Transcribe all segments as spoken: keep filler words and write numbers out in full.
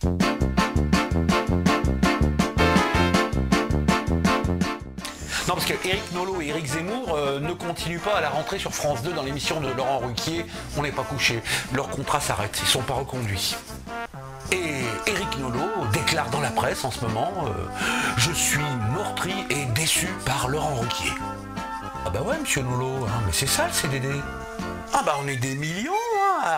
Non, parce que Éric Nolot et Éric Zemmour euh, ne continuent pas à la rentrée sur France deux dans l'émission de Laurent Ruquier. On n'est pas couché. Leur contrat s'arrête. Ils ne sont pas reconduits. Et Éric Nolot déclare dans la presse en ce moment euh, « Je suis meurtri et déçu par Laurent Ruquier ». Ah bah ouais, monsieur Nolot, hein, mais c'est ça le C D D. Ah bah on est des millions hein,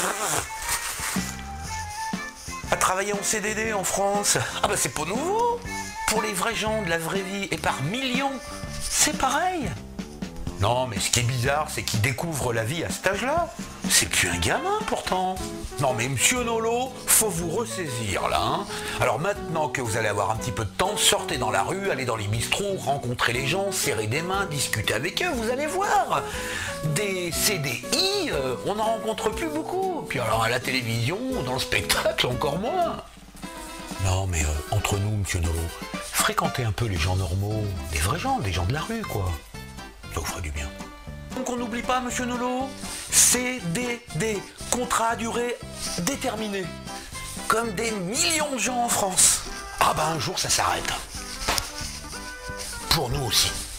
à... à travailler en C D D en France. Ah bah c'est pas nouveau. Pour les vrais gens de la vraie vie et par millions, c'est pareil. Non, mais ce qui est bizarre, c'est qu'il découvre la vie à cet âge-là. C'est plus un gamin, pourtant. Non, mais monsieur Nolot, faut vous ressaisir, là. Hein. Alors maintenant que vous allez avoir un petit peu de temps, sortez dans la rue, allez dans les bistrots, rencontrez les gens, serrez des mains, discutez avec eux, vous allez voir. Des C D I, euh, on n'en rencontre plus beaucoup. Puis alors à la télévision, dans le spectacle, encore moins. Non, mais euh, entre nous, monsieur Nolot, fréquentez un peu les gens normaux, des vrais gens, des gens de la rue, quoi. Ça vous fera du bien. Donc on n'oublie pas, monsieur Nolot, C D D, contrat à durée déterminée. Comme des millions de gens en France. Ah bah un jour ça s'arrête. Pour nous aussi.